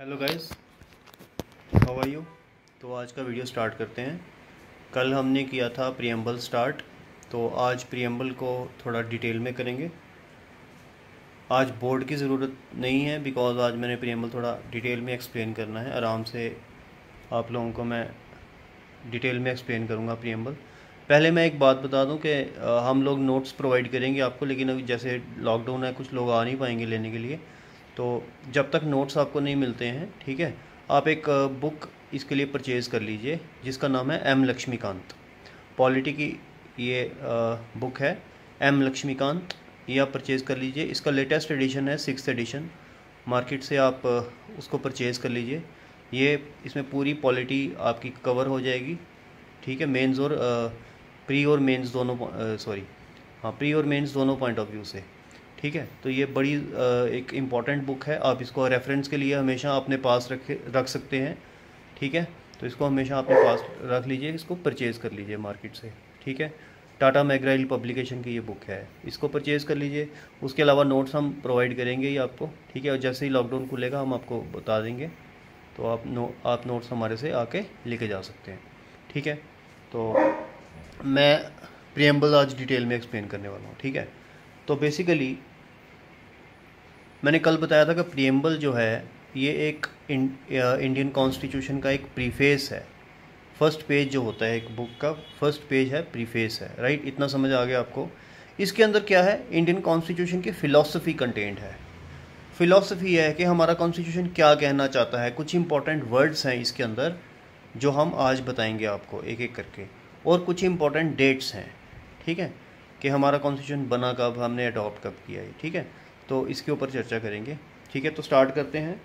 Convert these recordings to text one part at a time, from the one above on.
Hello guys, how are you. तो आज का वीडियो स्टार्ट करते हैं। कल हमने किया था प्रीएम्बल स्टार्ट, तो आज प्रीएम्बल को थोड़ा डिटेल में करेंगे। आज बोर्ड की ज़रूरत नहीं है बिकॉज आज मैंने प्रीएम्बल थोड़ा डिटेल में एक्सप्लेन करना है। आराम से आप लोगों को मैं डिटेल में एक्सप्लेन करूँगा प्रीएम्बल। पहले मैं एक बात बता दूं कि हम लोग नोट्स प्रोवाइड करेंगे आपको, लेकिन अभी जैसे लॉकडाउन है कुछ लोग आ नहीं पाएंगे लेने के लिए, तो जब तक नोट्स आपको नहीं मिलते हैं, ठीक है, आप एक बुक इसके लिए परचेज़ कर लीजिए जिसका नाम है एम लक्ष्मीकांत। पॉलिटी की ये बुक है एम लक्ष्मीकांत, ये आप परचेज़ कर लीजिए। इसका लेटेस्ट एडिशन है 6th एडिशन, मार्केट से आप उसको परचेज़ कर लीजिए। ये इसमें पूरी पॉलिटी आपकी कवर हो जाएगी, ठीक है, मेंस और प्री और मेंस दोनों, प्री और मेंस दोनों पॉइंट ऑफ व्यू से, ठीक है। तो ये बड़ी एक इम्पॉर्टेंट बुक है, आप इसको रेफरेंस के लिए हमेशा अपने पास रख सकते हैं, ठीक है। तो इसको हमेशा अपने पास रख लीजिए, इसको परचेज़ कर लीजिए मार्केट से, ठीक है। टाटा मैकग्रा-हिल पब्लिकेशन की ये बुक है, इसको परचेज़ कर लीजिए। उसके अलावा नोट्स हम प्रोवाइड करेंगे ही आपको, ठीक है, और जैसे ही लॉकडाउन खुलेगा हम आपको बता देंगे, तो आप नोट्स हमारे से आके लेके जा सकते हैं, ठीक है। तो मैं प्रीएम्बल आज डिटेल में एक्सप्लेन करने वाला हूँ, ठीक है। तो बेसिकली मैंने कल बताया था कि प्रीएम्बल जो है ये एक इंडियन कॉन्स्टिट्यूशन का एक प्रीफेस है। फर्स्ट पेज जो होता है एक बुक का, फर्स्ट पेज है, प्रीफेस है, राइट। इतना समझ आ गया आपको। इसके अंदर क्या है, इंडियन कॉन्स्टिट्यूशन की फ़िलॉसफी कंटेंट है। फ़िलॉसफी है कि हमारा कॉन्स्टिट्यूशन क्या कहना चाहता है। कुछ इंपॉर्टेंट वर्ड्स हैं इसके अंदर जो हम आज बताएंगे आपको एक एक करके, और कुछ इंपॉर्टेंट डेट्स हैं, ठीक है, कि हमारा कॉन्स्टिट्यूशन बना कब, हमने अडॉप्ट कब किया है, ठीक है। तो इसके ऊपर चर्चा करेंगे, ठीक है। तो स्टार्ट करते हैं।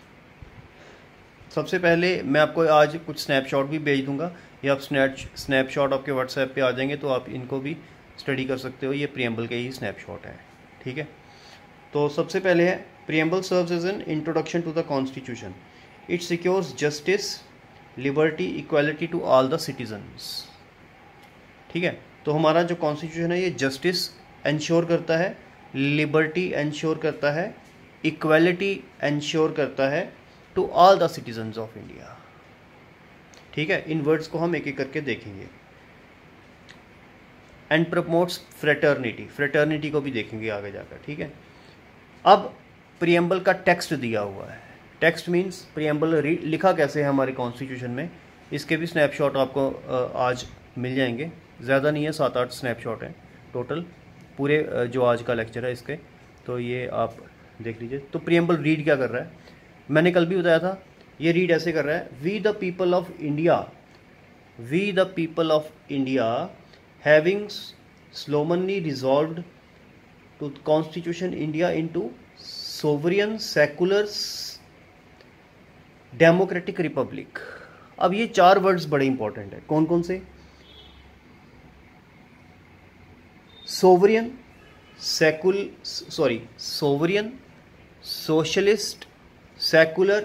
सबसे पहले मैं आपको आज कुछ स्नैपशॉट भी भेज दूंगा, या आप स्नैपशॉट आपके व्हाट्सएप पे आ जाएंगे तो आप इनको भी स्टडी कर सकते हो। ये प्रीएम्बल के ही स्नैपशॉट है, ठीक है। तो सबसे पहले है preamble serves as an introduction to the constitution. It secures justice, liberty, equality to all the citizens, ठीक है। तो हमारा जो कॉन्स्टिट्यूशन है ये जस्टिस इंश्योर करता है, लिबर्टी इंश्योर करता है, इक्वालिटी इंश्योर करता है to all the citizens of India, ठीक है। इन वर्ड्स को हम एक एक करके देखेंगे। एंड प्रमोट्स फ्रेटर्निटी, फ्रेटर्निटी को भी देखेंगे आगे जाकर, ठीक है। अब प्रीएम्बल का टेक्स्ट दिया हुआ है। टेक्स्ट मीन्स प्रीएम्बल लिखा कैसे है हमारे कॉन्स्टिट्यूशन में, इसके भी स्नैपशॉट आपको आज मिल जाएंगे। ज़्यादा नहीं है, 7-8 स्नैपशॉट हैं टोटल पूरे जो आज का लेक्चर है इसके, तो ये आप देख लीजिए। तो प्रीएम्बल रीड क्या कर रहा है, मैंने कल भी बताया था, ये रीड ऐसे कर रहा है, we the people of India, we the people of India having solemnly resolved to constitution India into sovereign secular democratic republic. अब ये 4 वर्ड्स बड़े इंपॉर्टेंट है। कौन कौन से, sovereign, sovereign, socialist, secular,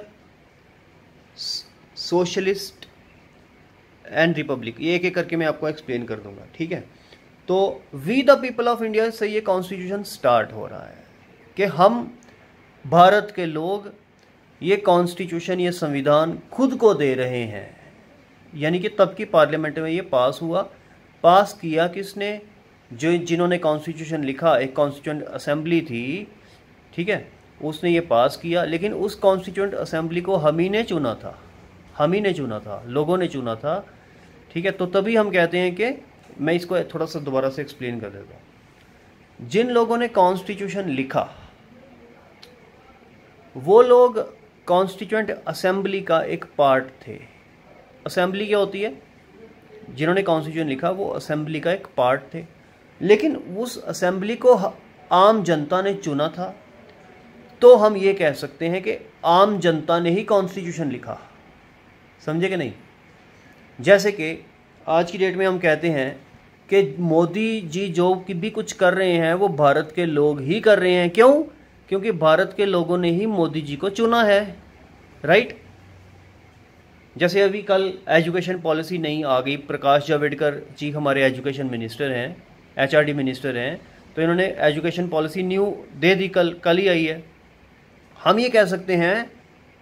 socialist and republic. ये एक एक करके मैं आपको एक्सप्लेन कर दूंगा, ठीक है। तो we the people of India से ये कॉन्स्टिट्यूशन स्टार्ट हो रहा है कि हम भारत के लोग ये कॉन्स्टिट्यूशन, ये संविधान खुद को दे रहे हैं। यानी कि तब की पार्लियामेंट में ये पास हुआ। पास किया किसने, जो जिन्होंने कॉन्स्टिट्यूशन लिखा, एक कॉन्स्टिट्यूएंट असेंबली थी, ठीक है, उसने ये पास किया। लेकिन उस कॉन्स्टिट्यूएंट असेंबली को हम ही ने चुना था, हम ही ने चुना था, लोगों ने चुना था, ठीक है। तो तभी हम कहते हैं कि, मैं इसको थोड़ा सा दोबारा से एक्सप्लेन कर देता हूँ। जिन लोगों ने कॉन्स्टिट्यूशन लिखा वो लोग कॉन्स्टिट्यूएंट असेंबली का एक पार्ट थे। असेंबली क्या होती है, जिन्होंने कॉन्स्टिट्यूशन लिखा वो असेंबली का एक पार्ट थे, लेकिन उस असेंबली को आम जनता ने चुना था। तो हम ये कह सकते हैं कि आम जनता ने ही कॉन्स्टिट्यूशन लिखा, समझे कि नहीं। जैसे कि आज की डेट में हम कहते हैं कि मोदी जी जो भी कुछ कर रहे हैं वो भारत के लोग ही कर रहे हैं। क्यों, क्योंकि भारत के लोगों ने ही मोदी जी को चुना है, राइट। जैसे अभी कल एजुकेशन पॉलिसी नई आ गई, प्रकाश जावड़ेकर जी हमारे एजुकेशन मिनिस्टर हैं, HRD मिनिस्टर हैं, तो इन्होंने एजुकेशन पॉलिसी न्यू दे दी, कल ही आई है। हम ये कह सकते हैं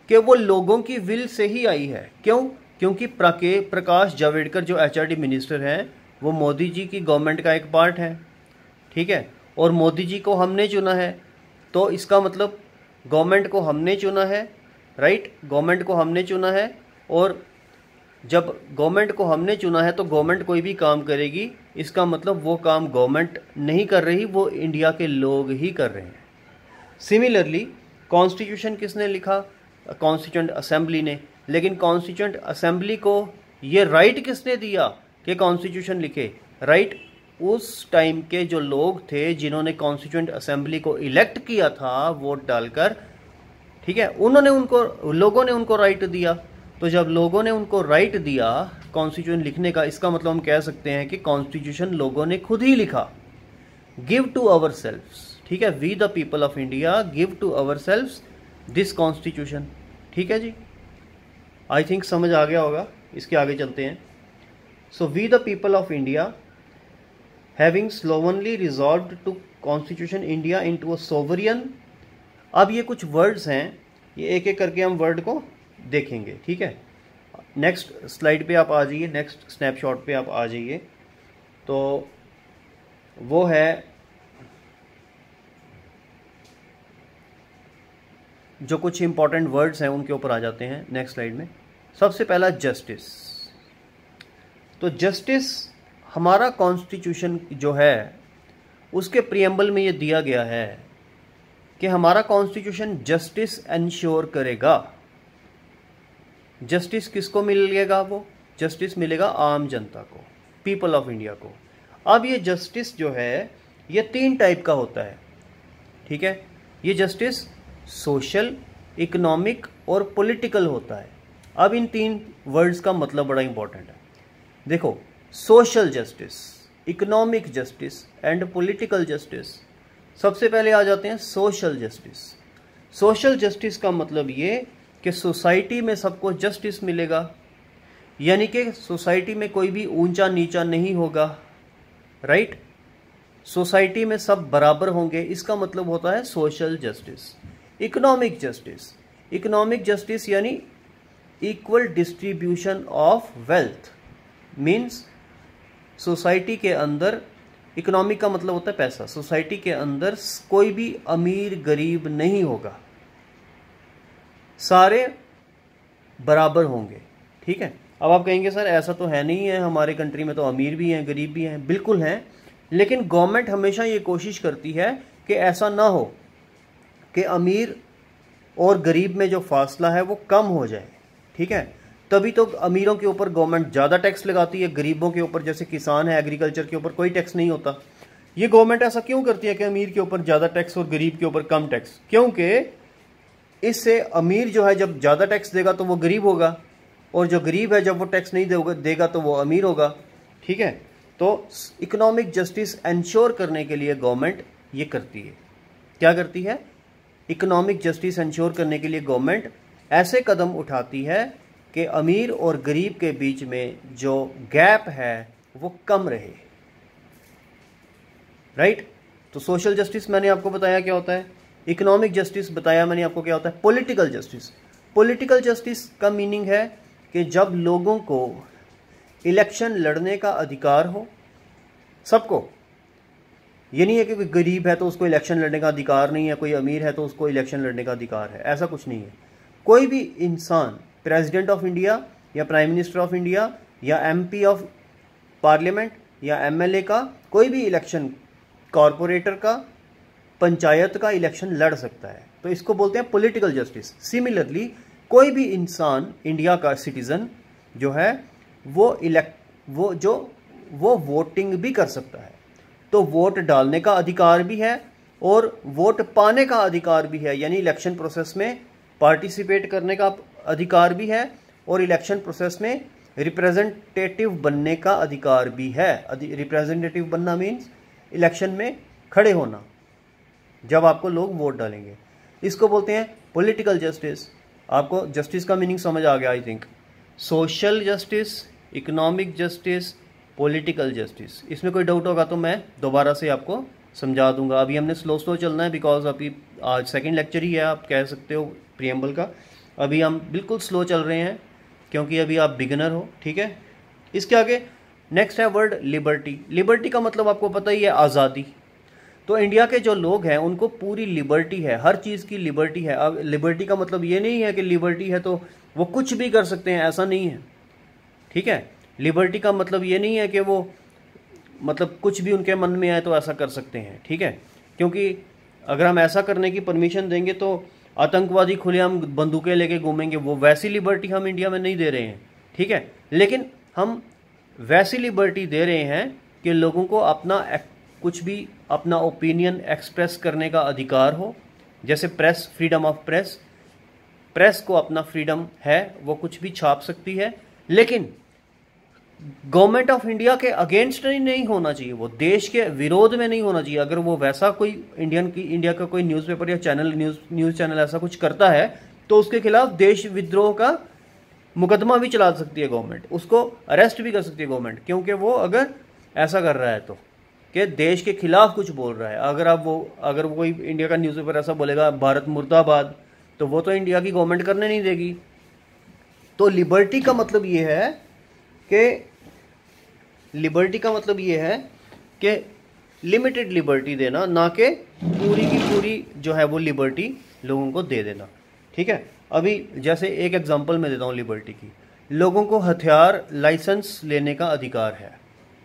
कि वो लोगों की विल से ही आई है। क्यों? क्योंकि प्रकाश जावड़ेकर जो एचआरडी मिनिस्टर हैं वो मोदी जी की गवर्नमेंट का एक पार्ट है, ठीक है, और मोदी जी को हमने चुना है, तो इसका मतलब गवर्नमेंट को हमने चुना है, राइट, गवर्नमेंट को हमने चुना है, और जब गवर्नमेंट को हमने चुना है तो गवर्नमेंट कोई भी काम करेगी, इसका मतलब वो काम गवर्नमेंट नहीं कर रही, वो इंडिया के लोग ही कर रहे हैं। सिमिलरली कॉन्स्टिट्यूशन किसने लिखा? कॉन्स्टिट्यूएंट असेंबली ने। लेकिन कॉन्स्टिट्यूएंट असेंबली को ये राइट किसने दिया कि कॉन्स्टिट्यूशन लिखे? राइट उस टाइम के जो लोग थे जिन्होंने कॉन्स्टिट्यूएंट असेंबली को इलेक्ट किया था वोट डालकर, ठीक है, लोगों ने उनको राइट दिया। तो जब लोगों ने उनको राइट दिया कॉन्स्टिट्यूशन लिखने का, इसका मतलब हम कह सकते हैं कि कॉन्स्टिट्यूशन लोगों ने खुद ही लिखा। गिव टू अवर सेल्व्स, ठीक है, we the people of India give to ourselves this constitution. ठीक है जी, आई थिंक समझ आ गया होगा। इसके आगे चलते हैं। So we the people of India having solemnly resolved to constitution India into a sovereign. अब ये कुछ वर्ड्स हैं, ये एक एक करके हम वर्ड को देखेंगे, ठीक है। नेक्स्ट स्लाइड पे आप आ जाइए, नेक्स्ट स्नैपशॉट पे आप आ जाइए। तो वो है जो कुछ इंपॉर्टेंट वर्ड्स हैं उनके ऊपर आ जाते हैं नेक्स्ट स्लाइड में। सबसे पहला जस्टिस। तो जस्टिस हमारा कॉन्स्टिट्यूशन जो है उसके प्रीएम्बल में ये दिया गया है कि हमारा कॉन्स्टिट्यूशन जस्टिस एंश्योर करेगा। जस्टिस किसको मिलेगा? वो जस्टिस मिलेगा आम जनता को, पीपल ऑफ इंडिया को। अब ये जस्टिस जो है ये 3 टाइप का होता है, ठीक है। ये जस्टिस सोशल, इकोनॉमिक और पॉलिटिकल होता है। अब इन 3 वर्ड्स का मतलब बड़ा इंपॉर्टेंट है। देखो, social justice, economic justice and political justice. सबसे पहले आ जाते हैं सोशल जस्टिस। सोशल जस्टिस का मतलब ये कि सोसाइटी में सबको जस्टिस मिलेगा, यानी कि सोसाइटी में कोई भी ऊंचा नीचा नहीं होगा, राइट। सोसाइटी में सब बराबर होंगे, इसका मतलब होता है social justice. Economic justice, economic justice यानी equal distribution of wealth, means society के अंदर, इकोनॉमिक का मतलब होता है पैसा, सोसाइटी के अंदर कोई भी अमीर गरीब नहीं होगा, सारे बराबर होंगे, ठीक है। अब आप कहेंगे सर ऐसा तो है नहीं है, हमारे कंट्री में तो अमीर भी हैं गरीब भी हैं। बिल्कुल हैं, लेकिन गवर्नमेंट हमेशा ये कोशिश करती है कि ऐसा ना हो कि अमीर और गरीब में जो फासला है वो कम हो जाए, ठीक है। तभी तो अमीरों के ऊपर गवर्नमेंट ज़्यादा टैक्स लगाती है, गरीबों के ऊपर, जैसे किसान है, एग्रीकल्चर के ऊपर कोई टैक्स नहीं होता। ये गवर्नमेंट ऐसा क्यों करती है कि अमीर के ऊपर ज़्यादा टैक्स और गरीब के ऊपर कम टैक्स? क्योंकि इससे अमीर जो है जब ज़्यादा टैक्स देगा तो वो गरीब होगा, और जो गरीब है जब वो टैक्स नहीं देगा तो वो अमीर होगा, ठीक है। तो इकोनॉमिक जस्टिस इंश्योर करने के लिए गवर्नमेंट ये करती है। क्या करती है? इकोनॉमिक जस्टिस इंश्योर करने के लिए गवर्नमेंट ऐसे कदम उठाती है कि अमीर और गरीब के बीच में जो गैप है वो कम रहे, राइट। तो सोशल जस्टिस मैंने आपको बताया क्या होता है, इकोनॉमिक जस्टिस बताया मैंने आपको क्या होता है, पॉलिटिकल जस्टिस। पॉलिटिकल जस्टिस का मीनिंग है कि जब लोगों को इलेक्शन लड़ने का अधिकार हो, सबको, ये नहीं है कि कोई गरीब है तो उसको इलेक्शन लड़ने का अधिकार नहीं है, कोई अमीर है तो उसको इलेक्शन लड़ने का अधिकार है, ऐसा कुछ नहीं है। कोई भी इंसान, प्रेसिडेंट ऑफ इंडिया या प्राइम मिनिस्टर ऑफ इंडिया या एमपी ऑफ पार्लियामेंट या एमएलए का कोई भी इलेक्शन, कॉरपोरेटर का, पंचायत का इलेक्शन लड़ सकता है, तो इसको बोलते हैं पॉलिटिकल जस्टिस। सिमिलरली कोई भी इंसान, इंडिया का सिटीजन जो है वो वोटिंग भी कर सकता है। तो वोट डालने का अधिकार भी है और वोट पाने का अधिकार भी है, यानी इलेक्शन प्रोसेस में पार्टिसिपेट करने का अधिकार भी है और इलेक्शन प्रोसेस में रिप्रेजेंटेटिव बनने का अधिकार भी है। रिप्रेजेंटेटिव बनना मीन्स इलेक्शन में खड़े होना जब आपको लोग वोट डालेंगे, इसको बोलते हैं पॉलिटिकल जस्टिस। आपको जस्टिस का मीनिंग समझ आ गया I think. Social justice, economic justice, political justice. इसमें कोई डाउट होगा तो मैं दोबारा से आपको समझा दूंगा। अभी हमने स्लो चलना है बिकॉज अभी आज सेकंड लेक्चर ही है, आप कह सकते हो प्रीएम्बल का। अभी हम बिल्कुल स्लो चल रहे हैं क्योंकि अभी आप बिगिनर हो, ठीक है। इसके आगे नेक्स्ट है वर्ड लिबर्टी। लिबर्टी का मतलब आपको पता ही है, आज़ादी। तो इंडिया के जो लोग हैं उनको पूरी लिबर्टी है, हर चीज़ की लिबर्टी है। अब लिबर्टी का मतलब ये नहीं है कि लिबर्टी है तो वो कुछ भी कर सकते हैं, ऐसा नहीं है, ठीक है। लिबर्टी का मतलब ये नहीं है कि वो मतलब कुछ भी उनके मन में आए तो ऐसा कर सकते हैं, ठीक है। क्योंकि अगर हम ऐसा करने की परमिशन देंगे तो आतंकवादी खुलेआम बंदूकें लेके घूमेंगे, वो वैसी लिबर्टी हम इंडिया में नहीं दे रहे हैं, ठीक है। लेकिन हम वैसी लिबर्टी दे रहे हैं कि लोगों को अपना कुछ भी अपना ओपिनियन एक्सप्रेस करने का अधिकार हो। जैसे press, freedom of press, press को अपना फ्रीडम है, वो कुछ भी छाप सकती है, लेकिन गवर्नमेंट ऑफ इंडिया के अगेंस्ट नहीं होना चाहिए, वो देश के विरोध में नहीं होना चाहिए। अगर वो वैसा कोई इंडिया का कोई न्यूज़पेपर या न्यूज़ चैनल ऐसा कुछ करता है तो उसके खिलाफ देश विद्रोह का मुकदमा भी चला सकती है गवर्नमेंट, उसको अरेस्ट भी कर सकती है गवर्नमेंट, क्योंकि वो अगर ऐसा कर रहा है तो कि देश के खिलाफ कुछ बोल रहा है। अगर वो कोई इंडिया का न्यूज़पेपर ऐसा बोलेगा भारत मुर्दाबाद, तो वो तो इंडिया की गवर्नमेंट करने नहीं देगी। तो लिबर्टी का मतलब ये है कि लिमिटेड लिबर्टी देना, ना कि पूरी की पूरी जो है वो लिबर्टी लोगों को दे देना, ठीक है। अभी जैसे एक एग्जांपल मैं देता हूँ लिबर्टी की। लोगों को हथियार लाइसेंस लेने का अधिकार है,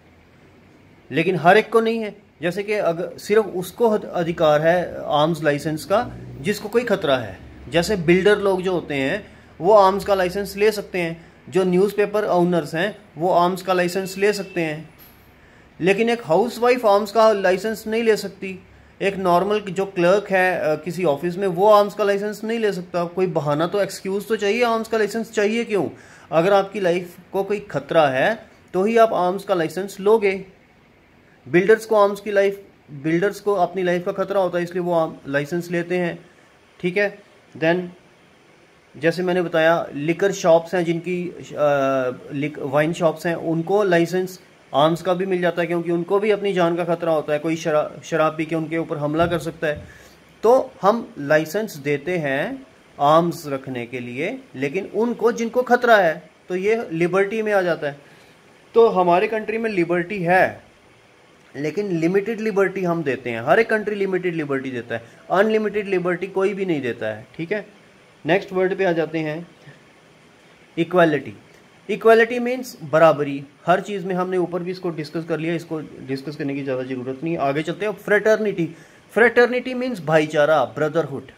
लेकिन हर एक को नहीं है। जैसे कि अगर सिर्फ उसको अधिकार है आर्म्स लाइसेंस का जिसको कोई खतरा है। जैसे बिल्डर लोग जो होते हैं वो आर्म्स का लाइसेंस ले सकते हैं, जो न्यूज़पेपर ओनर्स हैं वो आर्म्स का लाइसेंस ले सकते हैं, लेकिन एक हाउसवाइफ आर्म्स का लाइसेंस नहीं ले सकती। एक नॉर्मल जो क्लर्क है किसी ऑफिस में, वो आर्म्स का लाइसेंस नहीं ले सकता। कोई बहाना तो, एक्सक्यूज़ तो चाहिए, आर्म्स का लाइसेंस चाहिए क्यों? अगर आपकी लाइफ को कोई खतरा है तो ही आप आर्म्स का लाइसेंस लोगे। बिल्डर्स को अपनी लाइफ का खतरा होता है, इसलिए वो लाइसेंस लेते हैं, ठीक है। देन जैसे मैंने बताया लिकर शॉप्स हैं, जिनकी वाइन शॉप्स हैं, उनको लाइसेंस आर्म्स का भी मिल जाता है, क्योंकि उनको भी अपनी जान का खतरा होता है, कोई शराब पी के उनके ऊपर हमला कर सकता है। तो हम लाइसेंस देते हैं आर्म्स रखने के लिए, लेकिन उनको जिनको खतरा है, तो ये लिबर्टी में आ जाता है। तो हमारे कंट्री में लिबर्टी है, लेकिन लिमिटेड लिबर्टी हम देते हैं। हर एक कंट्री लिमिटेड लिबर्टी देता है, अनलिमिटेड लिबर्टी कोई भी नहीं देता है, ठीक है। नेक्स्ट वर्ड पे आ जाते हैं, इक्वालिटी। इक्वालिटी मीन्स बराबरी। हर चीज़ में हमने ऊपर भी इसको डिस्कस कर लिया, इसको डिस्कस करने की ज़्यादा ज़रूरत नहीं। आगे चलते हैं। फ्रेटर्निटी। फ्रेटर्निटी मीन्स भाईचारा, ब्रदरहुड,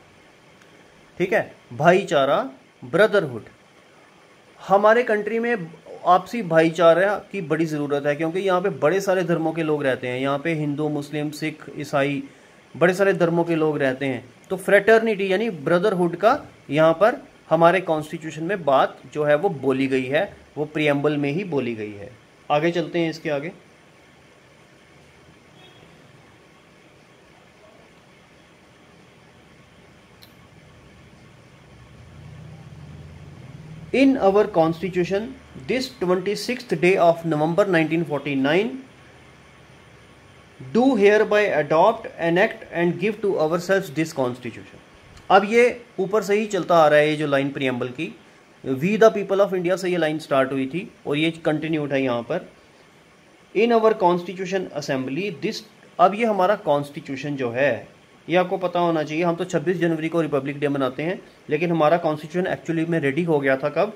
ठीक है। भाईचारा, ब्रदरहुड। हमारे कंट्री में आपसी भाईचारा की बड़ी ज़रूरत है, क्योंकि यहाँ पे बड़े सारे धर्मों के लोग रहते हैं। यहाँ पे हिंदू, मुस्लिम, सिख, ईसाई, बड़े सारे धर्मों के लोग रहते हैं। तो फ्रेटर्निटी यानी ब्रदरहुड का यहाँ पर हमारे कॉन्स्टिट्यूशन में बात जो है वो बोली गई है, वो प्रियम्बल में ही बोली गई है। आगे चलते हैं इसके आगे। In our constitution, this 26th day of November 1949, do hereby adopt, enact and give to ourselves this constitution. अब ये ऊपर से ही चलता आ रहा है, ये जो लाइन प्रियम्बल की, we the people of India से ये लाइन स्टार्ट हुई थी और ये कंटिन्यूड है यहाँ पर। In our constitution assembly this, अब ये हमारा कॉन्स्टिट्यूशन जो है ये आपको पता होना चाहिए। हम तो 26 जनवरी को रिपब्लिक डे मनाते हैं, लेकिन हमारा कॉन्स्टिट्यूशन एक्चुअली में रेडी हो गया था कब?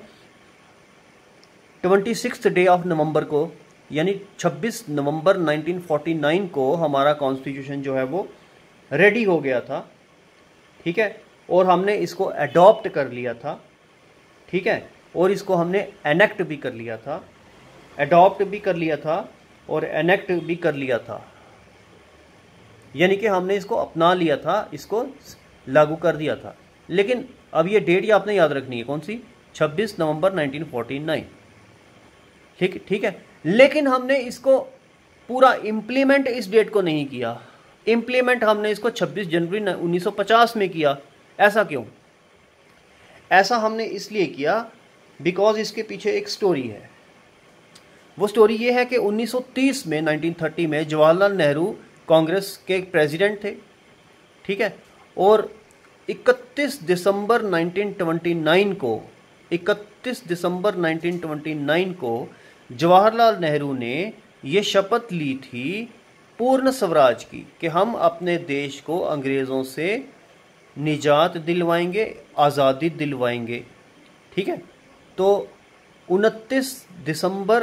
26 डे ऑफ नवंबर को, यानी 26 नवंबर 1949 को हमारा कॉन्स्टिट्यूशन जो है वो रेडी हो गया था, ठीक है। और हमने इसको अडॉप्ट कर लिया था, ठीक है, और इसको हमने एनेक्ट भी कर लिया था। अडॉप्ट भी कर लिया था और एनेक्ट भी कर लिया था, यानी कि हमने इसको अपना लिया था, इसको लागू कर दिया था। लेकिन अब ये डेट ये आपने याद रखनी है, कौन सी? 26 नवंबर 1949, ठीक है। लेकिन हमने इसको पूरा इम्प्लीमेंट इस डेट को नहीं किया। इम्प्लीमेंट हमने इसको 26 जनवरी 1950 में किया। ऐसा क्यों? ऐसा हमने इसलिए किया बिकॉज इसके पीछे एक स्टोरी है। वो स्टोरी ये है कि 1930 में, 1930 में जवाहरलाल नेहरू कांग्रेस के प्रेसिडेंट थे, ठीक है। और 31 दिसंबर 1929 को 31 दिसंबर 1929 को जवाहरलाल नेहरू ने ये शपथ ली थी पूर्ण स्वराज की कि हम अपने देश को अंग्रेज़ों से निजात दिलवाएंगे, आज़ादी दिलवाएंगे। ठीक है, तो 29 दिसंबर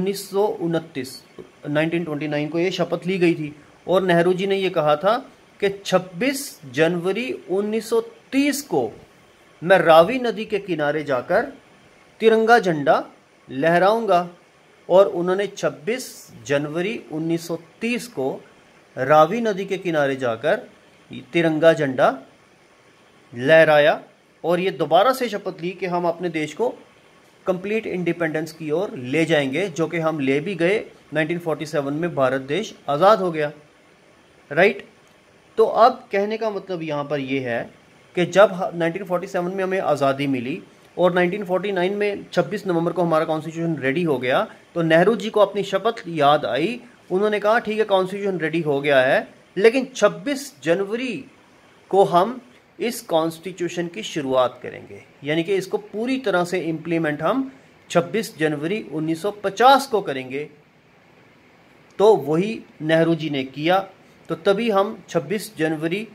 1929 को ये शपथ ली गई थी और नेहरू जी ने ये कहा था कि 26 जनवरी 1930 को मैं रावी नदी के किनारे जाकर तिरंगा झंडा लहराऊंगा। और उन्होंने 26 जनवरी 1930 को रावी नदी के किनारे जाकर तिरंगा झंडा लहराया और ये दोबारा से शपथ ली कि हम अपने देश को कंप्लीट इंडिपेंडेंस की ओर ले जाएंगे, जो कि हम ले भी गए। 1947 में भारत देश आज़ाद हो गया। राइट, तो अब कहने का मतलब यहाँ पर ये है कि जब 1947 में हमें आज़ादी मिली और 1949 में 26 नवंबर को हमारा कॉन्स्टिट्यूशन रेडी हो गया, तो नेहरू जी को अपनी शपथ याद आई। उन्होंने कहा ठीक है, कॉन्स्टिट्यूशन रेडी हो गया है, लेकिन 26 जनवरी को हम इस कॉन्स्टिट्यूशन की शुरुआत करेंगे, यानी कि इसको पूरी तरह से इम्प्लीमेंट हम 26 जनवरी 1950 को करेंगे। तो वही नेहरू जी ने किया। तो तभी हम 26 जनवरी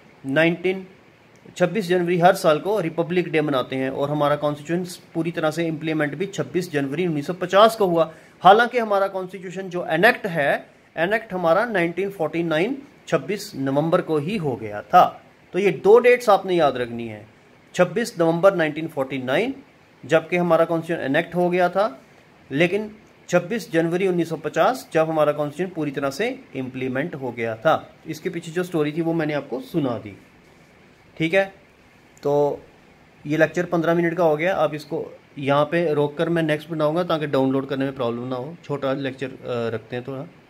हर साल को रिपब्लिक डे मनाते हैं और हमारा कॉन्स्टिट्यूशन पूरी तरह से इम्प्लीमेंट भी 26 जनवरी 1950 को हुआ। हालांकि हमारा कॉन्स्टिट्यूशन जो एनेक्ट है, एनेक्ट हमारा 1949 26 नवंबर को ही हो गया था। तो ये दो डेट्स आपने याद रखनी है, 26 नवंबर 1949 जबकि हमारा कॉन्स्टिट्यूशन एनेक्ट हो गया था, लेकिन 26 जनवरी 1950 जब हमारा कॉन्स्टिट्यूशन पूरी तरह से इम्प्लीमेंट हो गया था। इसके पीछे जो स्टोरी थी वो मैंने आपको सुना दी। ठीक है, तो ये लेक्चर 15 मिनट का हो गया। अब इसको यहाँ पे रोक कर मैं नेक्स्ट बनाऊंगा ताकि डाउनलोड करने में प्रॉब्लम ना हो। छोटा लेक्चर रखते हैं थोड़ा।